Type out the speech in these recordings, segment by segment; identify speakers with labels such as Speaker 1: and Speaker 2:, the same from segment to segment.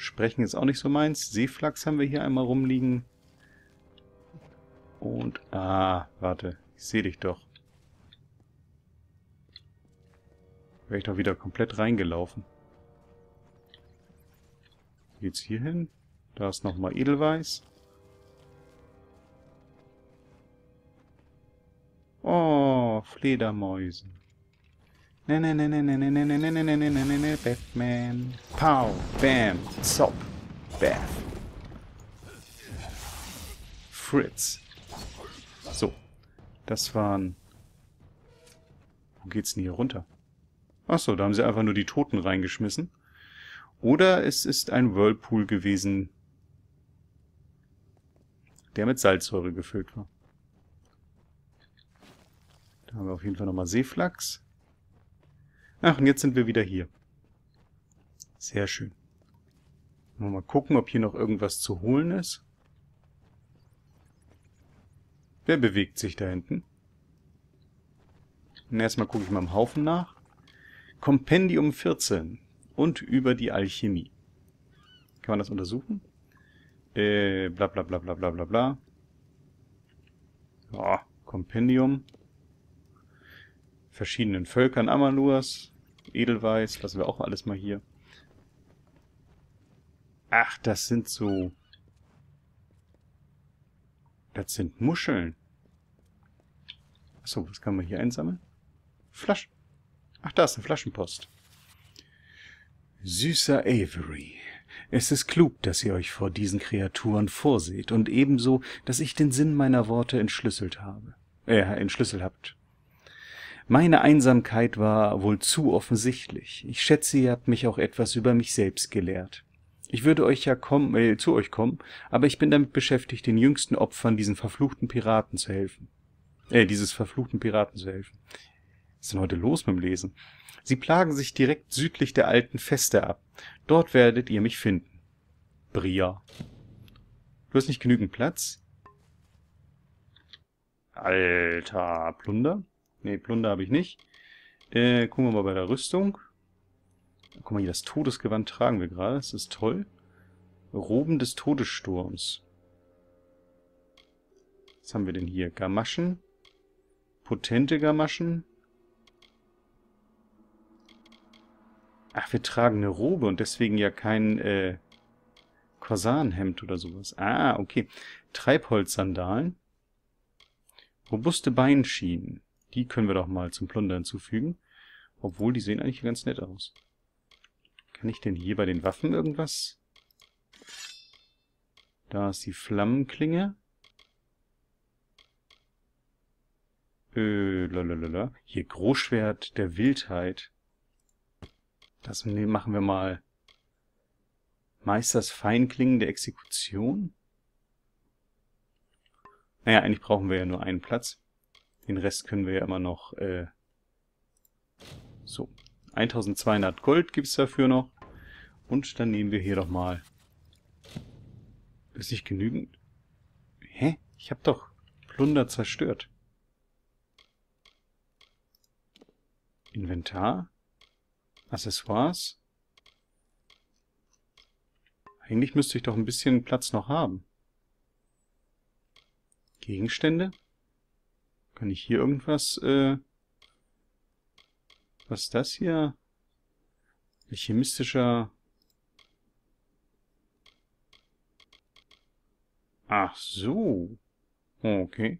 Speaker 1: Sprechen ist auch nicht so meins. Seeflachs haben wir hier einmal rumliegen. Und, warte. Ich sehe dich doch. Wäre ich doch wieder komplett reingelaufen. Geht's hier hin? Da ist nochmal Edelweiß. Oh, Fledermäuse. Batman. Pow, bam, zop, bath. Fritz. So, das waren... Wo geht's denn hier runter? Achso, da haben sie einfach nur die Toten reingeschmissen. Oder es ist ein Whirlpool gewesen, der mit Salzsäure gefüllt war. Da haben wir auf jeden Fall nochmal Seeflachs. Ach, und jetzt sind wir wieder hier. Sehr schön. Mal gucken, ob hier noch irgendwas zu holen ist. Wer bewegt sich da hinten? Und erstmal gucke ich mal im Haufen nach. Kompendium 14 und über die Alchemie. Kann man das untersuchen? Bla bla bla bla bla bla bla. Ja, Kompendium. Verschiedenen Völkern Amalurs. Edelweiß, lassen wir auch alles mal hier. Ach, das sind so... Das sind Muscheln. Achso, was kann man hier einsammeln? Flaschen. Ach, da ist eine Flaschenpost. Süßer Avery, es ist klug, dass ihr euch vor diesen Kreaturen vorseht und ebenso, dass ich den Sinn meiner Worte entschlüsselt habt. Meine Einsamkeit war wohl zu offensichtlich. Ich schätze, ihr habt mich auch etwas über mich selbst gelehrt. Ich würde euch ja zu euch kommen, aber ich bin damit beschäftigt, den jüngsten Opfern dieses verfluchten Piraten zu helfen. Was ist denn heute los mit dem Lesen? Sie plagen sich direkt südlich der alten Feste ab. Dort werdet ihr mich finden. Bria. Du hast nicht genügend Platz? Alter, Plunder? Ne, Plunder habe ich nicht. Gucken wir mal bei der Rüstung. Guck mal hier, das Todesgewand tragen wir gerade. Das ist toll. Roben des Todessturms. Was haben wir denn hier? Gamaschen. Potente Gamaschen. Ach, wir tragen eine Robe und deswegen ja kein Korsarenhemd oder sowas. Ah, okay. Treibholzsandalen. Robuste Beinschienen. Die können wir doch mal zum Plunder hinzufügen. Obwohl, die sehen eigentlich ganz nett aus. Kann ich denn hier bei den Waffen irgendwas? Da ist die Flammenklinge. Lalalala. Hier Großschwert der Wildheit. Das machen wir mal. Meisters Feinklingen der Exekution. Naja, eigentlich brauchen wir ja nur einen Platz. Den Rest können wir ja immer noch... So, 1200 Gold gibt es dafür noch. Und dann nehmen wir hier doch mal... Ist nicht genügend? Hä? Ich habe doch Plunder zerstört. Inventar? Accessoires? Eigentlich müsste ich doch ein bisschen Platz noch haben. Gegenstände? Kann ich hier irgendwas, was ist das hier? Alchemistischer... Ach so. Okay.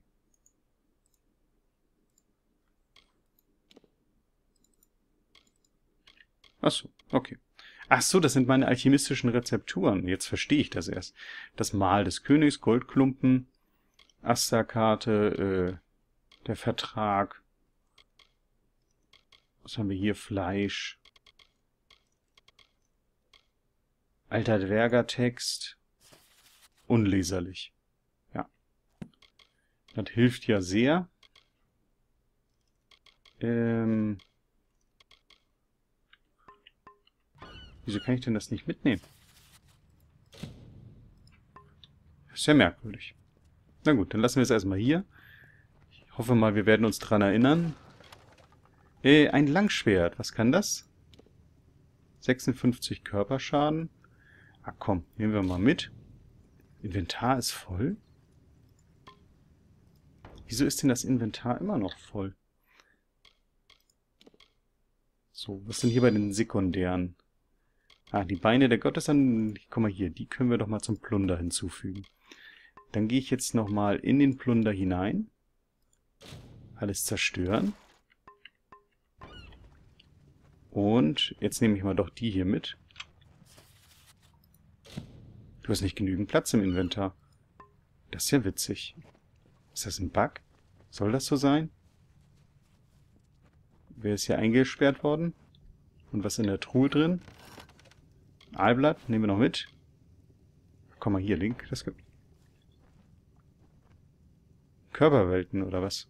Speaker 1: Ach so, okay. Ach so, das sind meine alchemistischen Rezepturen. Jetzt verstehe ich das erst. Das Mahl des Königs, Goldklumpen, Asterkarte, der Vertrag. Was haben wir hier? Fleisch. Alter Dwergertext. Unleserlich. Ja. Das hilft ja sehr. Wieso kann ich denn das nicht mitnehmen? Das ist ja merkwürdig. Na gut, dann lassen wir es erstmal hier. Ich hoffe mal, wir werden uns dran erinnern. Ein Langschwert. Was kann das? 56 Körperschaden. Ach komm, nehmen wir mal mit. Inventar ist voll. Wieso ist denn das Inventar immer noch voll? So, was sind hier bei den sekundären? Ah, die Beine der Gottesan, guck mal hier, die können wir doch mal zum Plunder hinzufügen. Dann gehe ich jetzt nochmal in den Plunder hinein. Alles zerstören. Und jetzt nehme ich mal doch die hier mit. Du hast nicht genügend Platz im Inventar. Das ist ja witzig. Ist das ein Bug? Soll das so sein? Wer ist hier eingesperrt worden? Und was ist in der Truhe drin? Aalblatt, nehmen wir noch mit. Komm mal hier, Link. Das gibt Körperwelten oder was?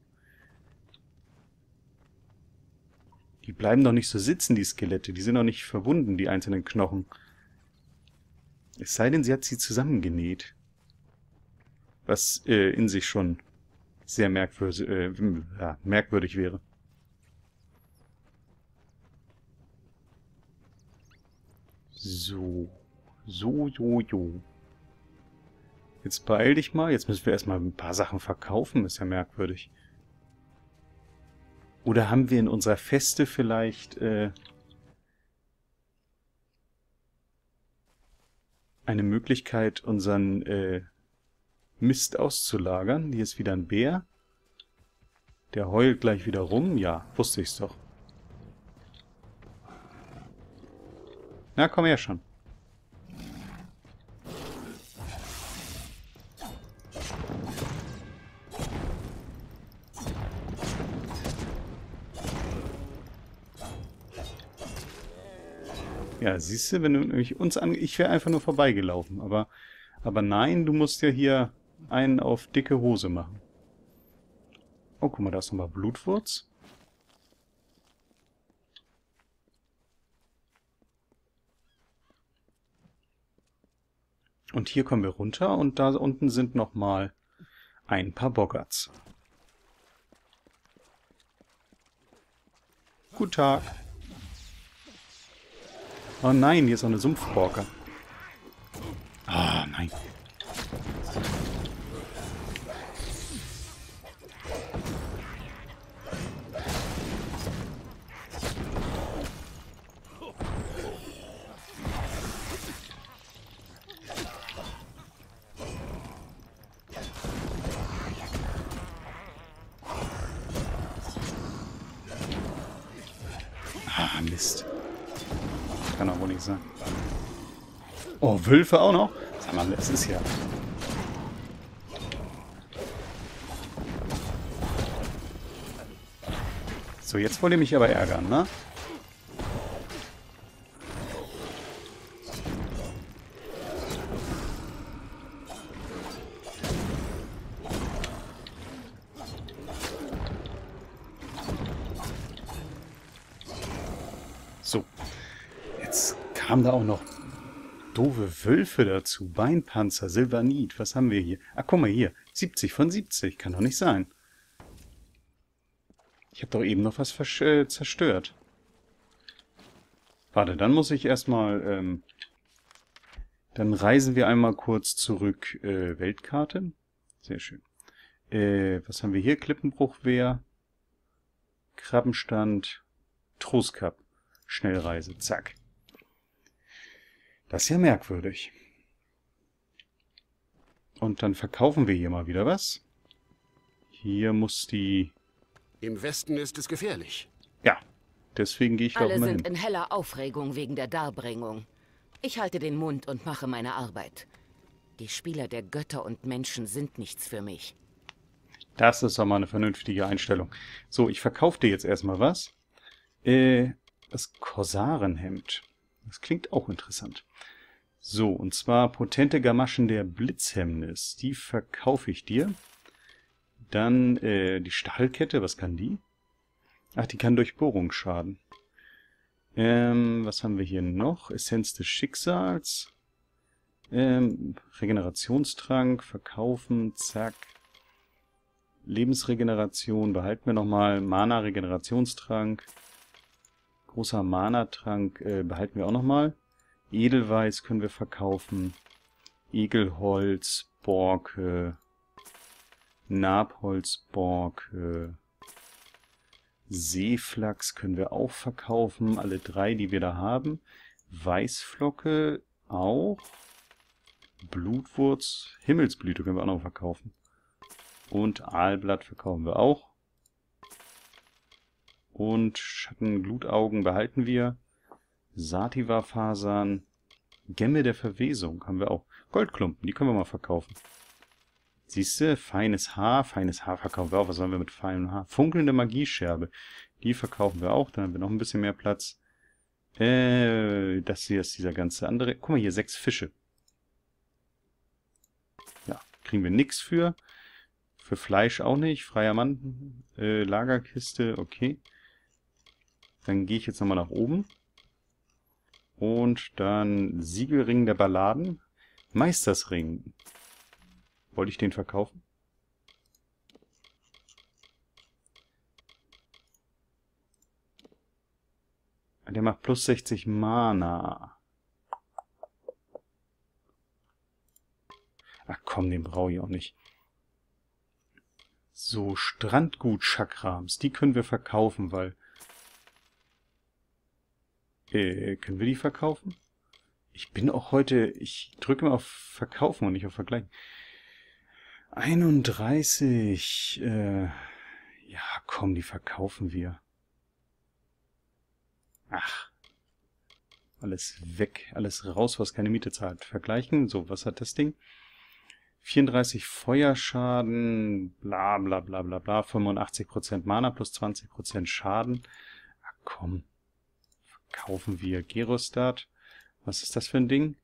Speaker 1: Die bleiben doch nicht so sitzen, die Skelette. Die sind doch nicht verbunden, die einzelnen Knochen. Es sei denn, sie hat sie zusammengenäht. Was in sich schon sehr merkwürdig wäre. So. Jo. Jetzt beeil dich mal. Jetzt müssen wir erstmal ein paar Sachen verkaufen. Ist ja merkwürdig. Oder haben wir in unserer Feste vielleicht eine Möglichkeit, unseren Mist auszulagern? Hier ist wieder ein Bär. Der heult gleich wieder rum. Ja, wusste ich's doch. Na, komm her schon. Ja, siehst du, wenn du nämlich uns an... Ich wäre einfach nur vorbeigelaufen, aber nein, du musst ja hier einen auf dicke Hose machen. Oh, guck mal, da ist nochmal Blutwurz. Und hier kommen wir runter und da unten sind nochmal ein paar Boggarts. Guten Tag. Oh nein, hier ist noch eine Sumpfborke. Ah, nein. Ah, Mist. Kann doch wohl nicht sein. Oh, Wölfe auch noch? Sag mal, das ist ja... So, jetzt wollt ihr mich aber ärgern, ne? So. Jetzt kam da auch noch doofe Wölfe dazu. Beinpanzer, Silvanit. Was haben wir hier? Ah, guck mal hier. 70 von 70. Kann doch nicht sein. Ich habe doch eben noch was zerstört. Warte, dann muss ich erstmal... dann reisen wir einmal kurz zurück. Weltkarte. Sehr schön. Was haben wir hier? Klippenbruchwehr. Krabbenstand. Troskap. Schnellreise. Zack. Das ist ja merkwürdig. Und dann verkaufen wir hier mal wieder was. Hier muss die...
Speaker 2: Im Westen ist es gefährlich.
Speaker 1: Ja, deswegen gehe ich da auch
Speaker 3: Alle
Speaker 1: mal
Speaker 3: sind
Speaker 1: hin.
Speaker 3: in heller Aufregung wegen der Darbringung. Ich halte den Mund und mache meine Arbeit. Die Spieler der Götter und Menschen sind nichts für mich.
Speaker 1: Das ist doch mal eine vernünftige Einstellung. So, ich verkaufe dir jetzt erstmal was. Das Korsarenhemd. Das klingt auch interessant. So, und zwar potente Gamaschen der Blitzhemmnis. Die verkaufe ich dir. Dann die Stahlkette, was kann die? Ach, die kann Durchbohrungsschaden. Was haben wir hier noch? Essenz des Schicksals. Regenerationstrank, verkaufen, zack. Lebensregeneration, behalten wir nochmal. Mana-Regenerationstrank. Großer Mana-Trank behalten wir auch nochmal. Edelweiß können wir verkaufen. Egelholz, Borke, Nabholz, Borke, Seeflachs können wir auch verkaufen. Alle 3, die wir da haben. Weißflocke auch. Blutwurz, Himmelsblüte können wir auch noch verkaufen. Und Aalblatt verkaufen wir auch. Und Schattenglutaugen behalten wir. Sativa-Fasern, Gemme der Verwesung haben wir auch. Goldklumpen, die können wir mal verkaufen. Siehst du, feines Haar verkaufen wir auch. Was sollen wir mit feinem Haar? Funkelnde Magiescherbe, die verkaufen wir auch. Dann haben wir noch ein bisschen mehr Platz. Das hier ist dieser ganze andere. Guck mal hier, 6 Fische. Ja, kriegen wir nichts für. Für Fleisch auch nicht. Freier Mann, Lagerkiste, okay. Dann gehe ich jetzt nochmal nach oben. Und dann Siegelring der Balladen. Meistersring. Wollte ich den verkaufen? Der macht plus 60 Mana. Ach komm, den brauche ich auch nicht. So, Strandgut-Chakrams. Die können wir verkaufen, weil... können wir die verkaufen? Ich bin auch heute... Ich drücke mal auf Verkaufen und nicht auf Vergleichen. 31. Ja, komm, die verkaufen wir. Ach. Alles weg. Alles raus, was keine Miete zahlt. Vergleichen. So, was hat das Ding? 34 Feuerschaden. Bla, bla, bla, bla, bla. 85% Mana plus 20% Schaden. Ach, komm. Kaufen wir Gerostat. Was ist das für ein Ding?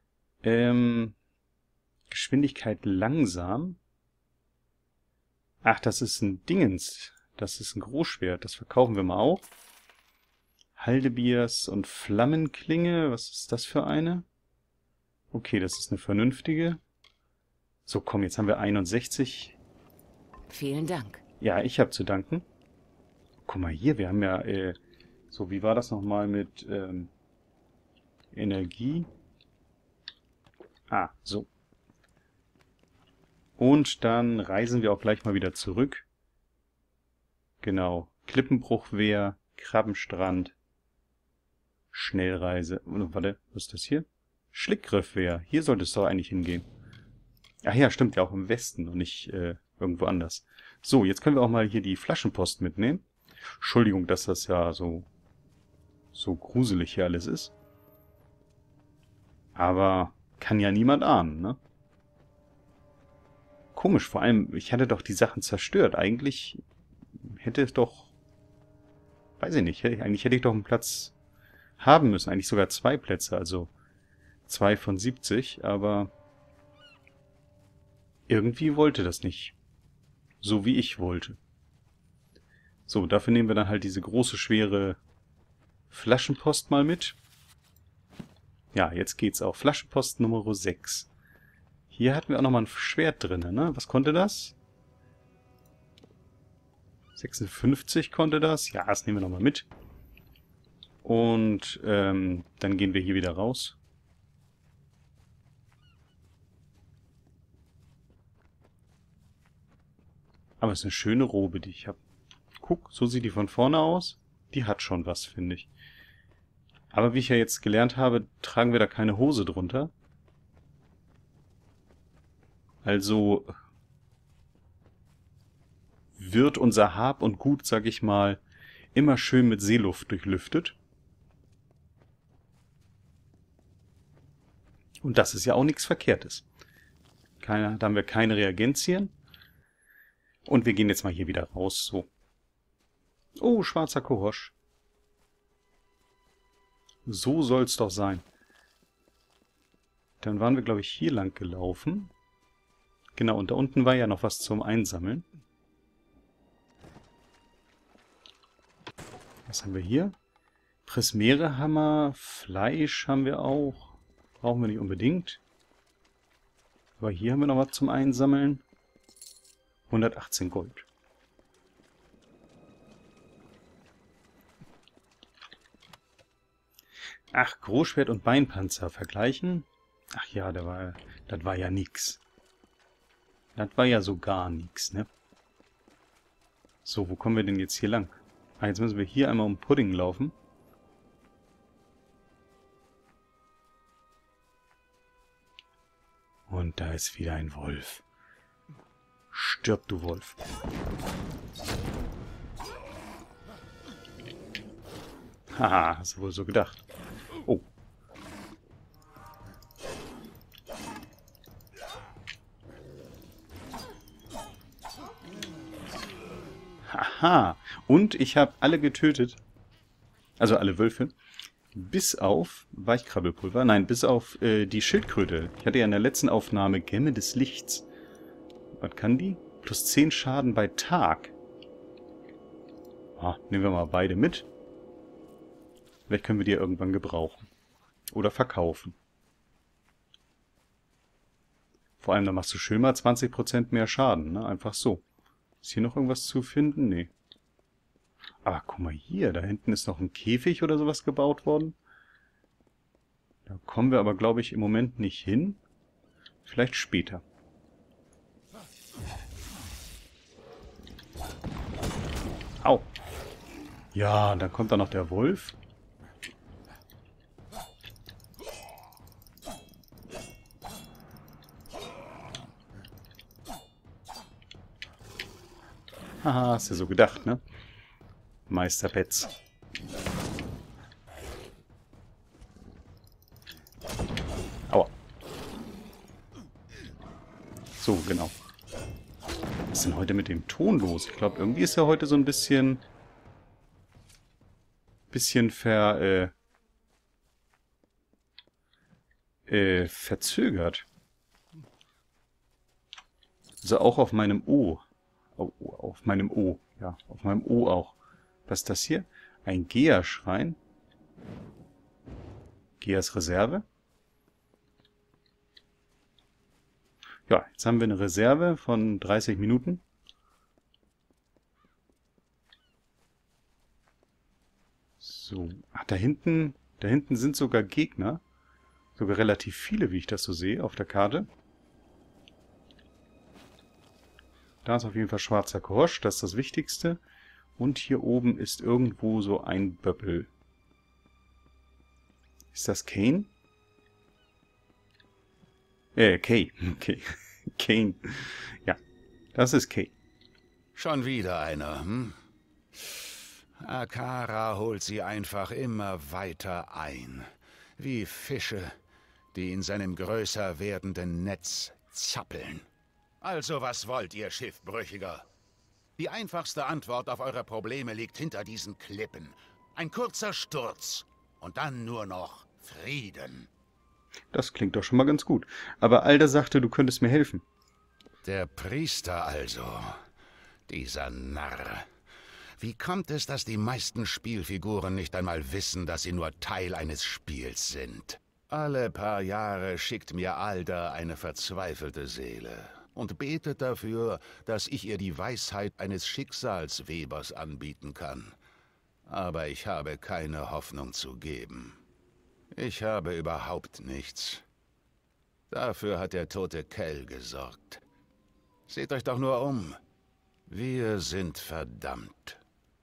Speaker 1: Geschwindigkeit langsam. Ach, das ist ein Dingens. Das ist ein Großschwert. Das verkaufen wir mal auch. Haldebiers und Flammenklinge. Was ist das für eine? Okay, das ist eine vernünftige. So, komm, jetzt haben wir 61.
Speaker 3: Vielen Dank.
Speaker 1: Ja, ich habe zu danken. Guck mal hier, wir haben ja... So, wie war das nochmal mit Energie? Ah, so. Und dann reisen wir auch gleich mal wieder zurück. Genau. Klippenbruchwehr, Krabbenstrand, Schnellreise. Oh, warte, was ist das hier? Schlickgriffwehr. Hier sollte es doch eigentlich hingehen. Ach ja, stimmt ja auch im Westen und nicht irgendwo anders. So, jetzt können wir auch mal hier die Flaschenpost mitnehmen. Entschuldigung, dass das ja so gruselig hier alles ist. Aber kann ja niemand ahnen, ne? Komisch, vor allem, ich hatte doch die Sachen zerstört. Eigentlich hätte es doch... Weiß ich nicht, eigentlich hätte ich doch einen Platz haben müssen. Eigentlich sogar 2 Plätze, also 2 von 70, aber... Irgendwie wollte das nicht. So wie ich wollte. So, dafür nehmen wir dann halt diese große, schwere Flaschenpost mal mit. Ja, jetzt geht's auch. Flaschenpost Nummer 6. Hier hatten wir auch nochmal ein Schwert drin, ne? Was konnte das? 56 konnte das. Ja, das nehmen wir nochmal mit. Und dann gehen wir hier wieder raus. Aber es ist eine schöne Robe, die ich habe. Guck, so sieht die von vorne aus. Die hat schon was, finde ich. Aber wie ich ja jetzt gelernt habe, tragen wir da keine Hose drunter. Also wird unser Hab und Gut, sag ich mal, immer schön mit Seeluft durchlüftet. Und das ist ja auch nichts Verkehrtes. Da haben wir keine Reagenzien. Und wir gehen jetzt mal hier wieder raus. So. Oh, schwarzer Kohosch. So soll's doch sein. Dann waren wir, glaube ich, hier lang gelaufen. Genau, und da unten war ja noch was zum Einsammeln. Was haben wir hier? Prismerehammer, Fleisch haben wir auch. Brauchen wir nicht unbedingt. Aber hier haben wir noch was zum Einsammeln. 118 Gold. Ach, Großschwert und Beinpanzer vergleichen? Ach ja, das war ja nix. Das war ja so gar nix, ne? So, wo kommen wir denn jetzt hier lang? Ah, jetzt müssen wir hier einmal um Pudding laufen. Und da ist wieder ein Wolf. Stirb, du Wolf. Haha, hast du wohl so gedacht. Oh. Haha. Und ich habe alle getötet. Also alle Wölfe. Bis auf Weichkrabbelpulver. Nein, bis auf die Schildkröte. Ich hatte ja in der letzten Aufnahme Gemme des Lichts. Was kann die? Plus 10 Schaden bei Tag. Ah, nehmen wir mal beide mit. Vielleicht können wir die ja irgendwann gebrauchen. Oder verkaufen. Vor allem, da machst du schön mal 20% mehr Schaden, ne? Einfach so. Ist hier noch irgendwas zu finden? Nee. Aber guck mal hier, da hinten ist noch ein Käfig oder sowas gebaut worden. Da kommen wir aber, glaube ich, im Moment nicht hin. Vielleicht später. Au. Ja, dann kommt da noch der Wolf. Haha, hast du so gedacht, ne? Meister Petz. Aua. So, genau. Was ist denn heute mit dem Ton los? Ich glaube, irgendwie ist er heute so ein bisschen verzögert. Also auch auf meinem O. Auf meinem O. Ja, auf meinem O auch. Was ist das hier? Ein Gea-Schrein. Geas Reserve. Ja, jetzt haben wir eine Reserve von 30 Minuten. So. Ach, da hinten sind sogar Gegner. Sogar relativ viele, wie ich das so sehe, auf der Karte. Da ist auf jeden Fall schwarzer Korsch, das ist das Wichtigste. Und hier oben ist irgendwo so ein Böppel. Ist das Kane? Kay. Okay. Kane. Ja, das ist Kay.
Speaker 4: Schon wieder einer, hm? Akara holt sie einfach immer weiter ein. Wie Fische, die in seinem größer werdenden Netz zappeln. Also was wollt ihr, Schiffbrüchiger? Die einfachste Antwort auf eure Probleme liegt hinter diesen Klippen. Ein kurzer Sturz und dann nur noch Frieden.
Speaker 1: Das klingt doch schon mal ganz gut. Aber Alda sagte, du könntest mir helfen.
Speaker 4: Der Priester also. Dieser Narr. Wie kommt es, dass die meisten Spielfiguren nicht einmal wissen, dass sie nur Teil eines Spiels sind? Alle paar Jahre schickt mir Alda eine verzweifelte Seele und betet dafür, dass ich ihr die Weisheit eines Schicksalswebers anbieten kann. Aber ich habe keine Hoffnung zu geben. Ich habe überhaupt nichts. Dafür hat der tote Kell gesorgt. Seht euch doch nur um. Wir sind verdammt.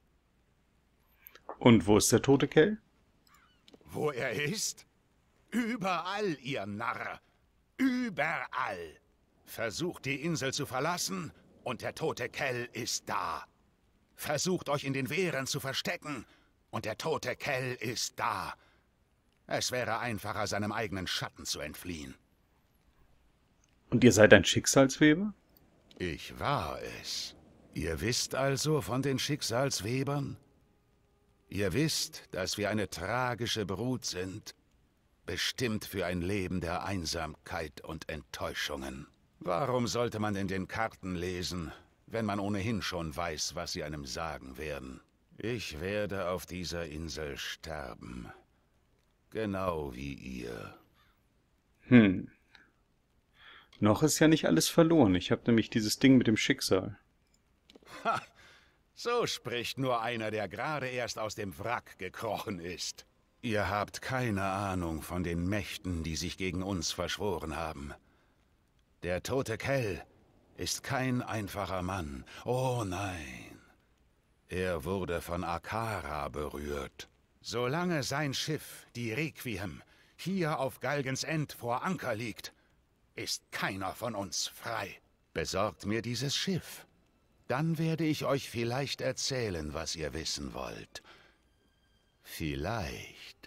Speaker 1: Und wo ist der tote Kell?
Speaker 4: Wo er ist? Überall, ihr Narr. Überall. Versucht die Insel zu verlassen und der tote Kell ist da. Versucht euch in den Wehren zu verstecken und der tote Kell ist da. Es wäre einfacher, seinem eigenen Schatten zu entfliehen.
Speaker 1: Und ihr seid ein Schicksalsweber?
Speaker 4: Ich war es. Ihr wisst also von den Schicksalswebern? Ihr wisst, dass wir eine tragische Brut sind, bestimmt für ein Leben der Einsamkeit und Enttäuschungen. Warum sollte man in den Karten lesen, wenn man ohnehin schon weiß, was sie einem sagen werden? Ich werde auf dieser Insel sterben. Genau wie ihr.
Speaker 1: Noch ist ja nicht alles verloren. Ich habe nämlich dieses Ding mit dem Schicksal.
Speaker 4: So spricht nur einer, der gerade erst aus dem Wrack gekrochen ist. Ihr habt keine Ahnung von den Mächten, die sich gegen uns verschworen haben. Der tote Kell ist kein einfacher Mann. Oh nein. Er wurde von Akara berührt. Solange sein Schiff, die Requiem, hier auf Galgens End vor Anker liegt, ist keiner von uns frei. Besorgt mir dieses Schiff. Dann werde ich euch vielleicht erzählen, was ihr wissen wollt. Vielleicht.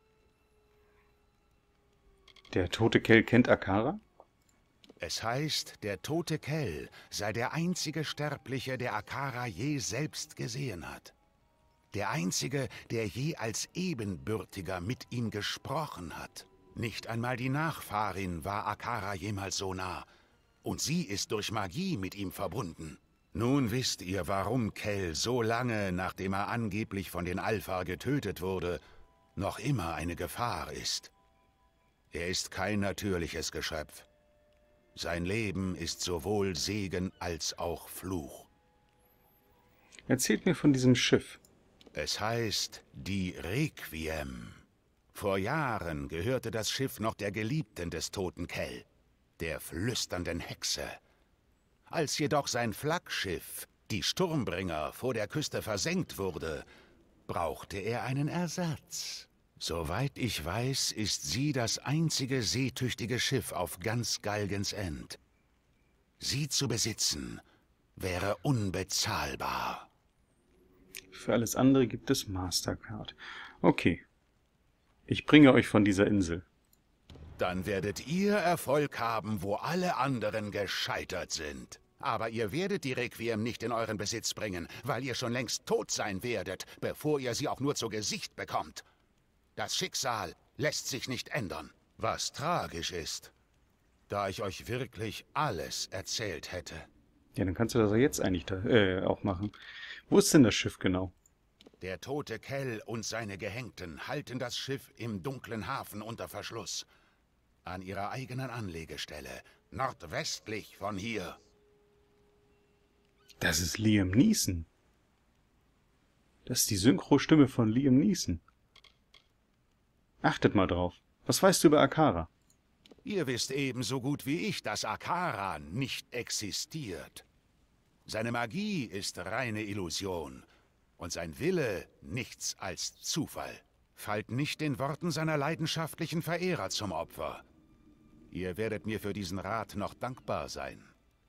Speaker 1: Der tote Kell kennt Akara?
Speaker 4: Es heißt, der tote Kell sei der einzige Sterbliche, der Akara je selbst gesehen hat. Der einzige, der je als Ebenbürtiger mit ihm gesprochen hat. Nicht einmal die Nachfahrin war Akara jemals so nah. Und sie ist durch Magie mit ihm verbunden. Nun wisst ihr, warum Kell so lange, nachdem er angeblich von den Alpha getötet wurde, noch immer eine Gefahr ist. Er ist kein natürliches Geschöpf. Sein Leben ist sowohl Segen als auch Fluch.
Speaker 1: Erzählt mir von diesem Schiff.
Speaker 4: Es heißt die Requiem. Vor Jahren gehörte das Schiff noch der Geliebten des toten Kell, der flüsternden Hexe. Als jedoch sein Flaggschiff, die Sturmbringer, vor der Küste versenkt wurde, brauchte er einen Ersatz. Soweit ich weiß, ist sie das einzige seetüchtige Schiff auf ganz Galgens End. Sie zu besitzen, wäre unbezahlbar.
Speaker 1: Für alles andere gibt es Mastercard. Okay. Ich bringe euch von dieser Insel.
Speaker 4: Dann werdet ihr Erfolg haben, wo alle anderen gescheitert sind. Aber ihr werdet die Requiem nicht in euren Besitz bringen, weil ihr schon längst tot sein werdet, bevor ihr sie auch nur zu Gesicht bekommt. Das Schicksal lässt sich nicht ändern. Was tragisch ist, da ich euch wirklich alles erzählt hätte.
Speaker 1: Ja, dann kannst du das ja jetzt eigentlich auch machen. Wo ist denn das Schiff genau?
Speaker 4: Der tote Kell und seine Gehängten halten das Schiff im dunklen Hafen unter Verschluss. An ihrer eigenen Anlegestelle, nordwestlich von hier.
Speaker 1: Das ist Liam Neeson. Das ist die Synchrostimme von Liam Neeson. Achtet mal drauf. Was weißt du über Akara?
Speaker 4: Ihr wisst ebenso gut wie ich, dass Akara nicht existiert. Seine Magie ist reine Illusion und sein Wille nichts als Zufall. Fallt nicht den Worten seiner leidenschaftlichen Verehrer zum Opfer. Ihr werdet mir für diesen Rat noch dankbar sein.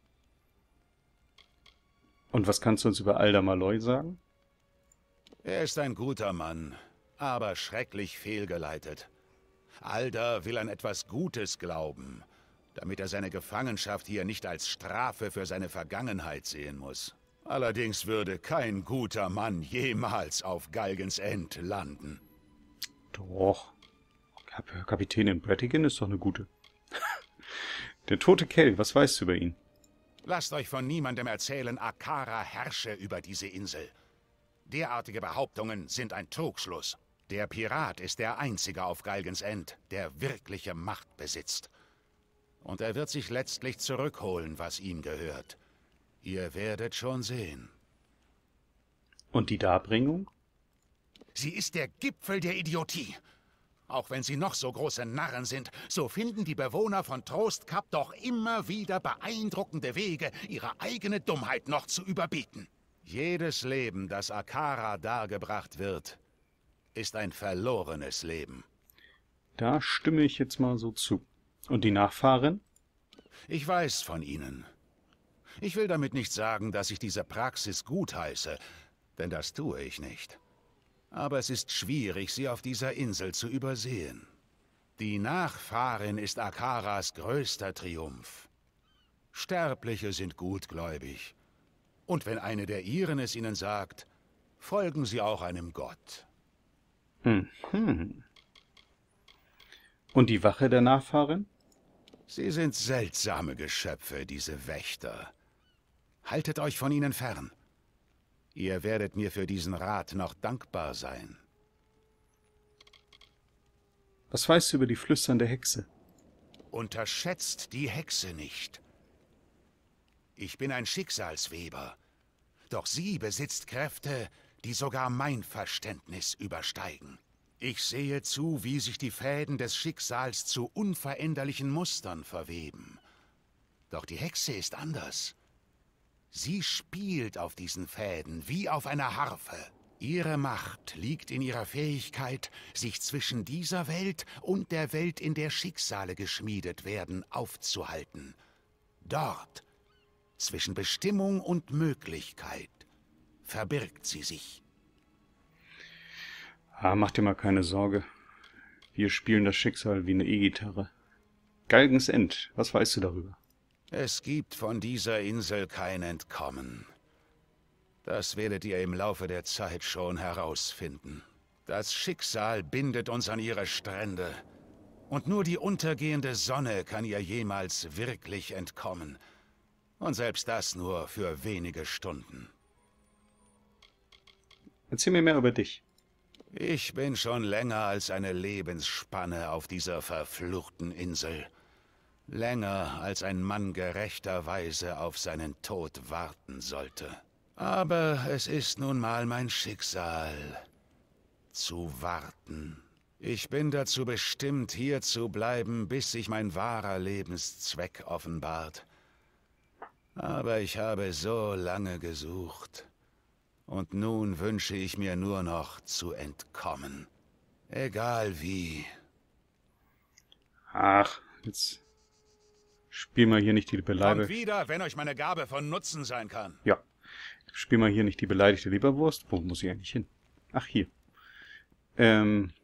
Speaker 1: Und was kannst du uns über Alda Malloy sagen?
Speaker 4: Er ist ein guter Mann, aber schrecklich fehlgeleitet. Alda will an etwas Gutes glauben, damit er seine Gefangenschaft hier nicht als Strafe für seine Vergangenheit sehen muss. Allerdings würde kein guter Mann jemals auf Galgens End landen.
Speaker 1: Doch. Kapitänin Bratigan ist doch eine gute. Der tote Kell, was weißt du über ihn?
Speaker 4: Lasst euch von niemandem erzählen, Akara herrsche über diese Insel. Derartige Behauptungen sind ein Trugschluss. Der Pirat ist der Einzige auf Galgens End, der wirkliche Macht besitzt. Und er wird sich letztlich zurückholen, was ihm gehört. Ihr werdet schon sehen.
Speaker 1: Und die Darbringung?
Speaker 4: Sie ist der Gipfel der Idiotie. Auch wenn sie noch so große Narren sind, so finden die Bewohner von Trostkap doch immer wieder beeindruckende Wege, ihre eigene Dummheit noch zu überbieten. Jedes Leben, das Akara dargebracht wird, ist ein verlorenes Leben.
Speaker 1: Da stimme ich jetzt mal so zu. Und die Nachfahren?
Speaker 4: Ich weiß von ihnen. Ich will damit nicht sagen, dass ich diese Praxis gutheiße, denn das tue ich nicht. Aber es ist schwierig, sie auf dieser Insel zu übersehen. Die Nachfahrin ist Akaras größter Triumph. Sterbliche sind gutgläubig. Und wenn eine der ihren es ihnen sagt, folgen sie auch einem Gott.
Speaker 1: Mhm. Und die Wache der Nachfahren?
Speaker 4: Sie sind seltsame Geschöpfe, diese Wächter. Haltet euch von ihnen fern. Ihr werdet mir für diesen Rat noch dankbar sein.
Speaker 1: Was weißt du über die flüsternde Hexe?
Speaker 4: Unterschätzt die Hexe nicht. Ich bin ein Schicksalsweber, doch sie besitzt Kräfte, die sogar mein Verständnis übersteigen. Ich sehe zu, wie sich die Fäden des Schicksals zu unveränderlichen Mustern verweben. Doch die Hexe ist anders. Sie spielt auf diesen Fäden wie auf einer Harfe. Ihre Macht liegt in ihrer Fähigkeit, sich zwischen dieser Welt und der Welt, in der Schicksale geschmiedet werden, aufzuhalten. Dort, zwischen Bestimmung und Möglichkeit, verbirgt sie sich.
Speaker 1: Ah, mach dir mal keine Sorge. Wir spielen das Schicksal wie eine E-Gitarre. Galgens End, was weißt du darüber?
Speaker 4: Es gibt von dieser Insel kein Entkommen. Das werdet ihr im Laufe der Zeit schon herausfinden. Das Schicksal bindet uns an ihre Strände. Und nur die untergehende Sonne kann ihr jemals wirklich entkommen. Und selbst das nur für wenige Stunden.
Speaker 1: Erzähl mir mehr über dich.
Speaker 4: Ich bin schon länger als eine Lebensspanne auf dieser verfluchten Insel. Länger, als ein Mann gerechterweise auf seinen Tod warten sollte. Aber es ist nun mal mein Schicksal, zu warten. Ich bin dazu bestimmt, hier zu bleiben, bis sich mein wahrer Lebenszweck offenbart. Aber ich habe so lange gesucht. Und nun wünsche ich mir nur noch zu entkommen. Egal wie.
Speaker 1: Ach, jetzt spiel mal hier nicht die
Speaker 4: Kommt
Speaker 1: beleidigte...
Speaker 4: wieder, wenn euch meine Gabe von Nutzen sein kann.
Speaker 1: Ja, spiel mal hier nicht die beleidigte Leberwurst. Wo muss ich eigentlich hin? Ach, hier.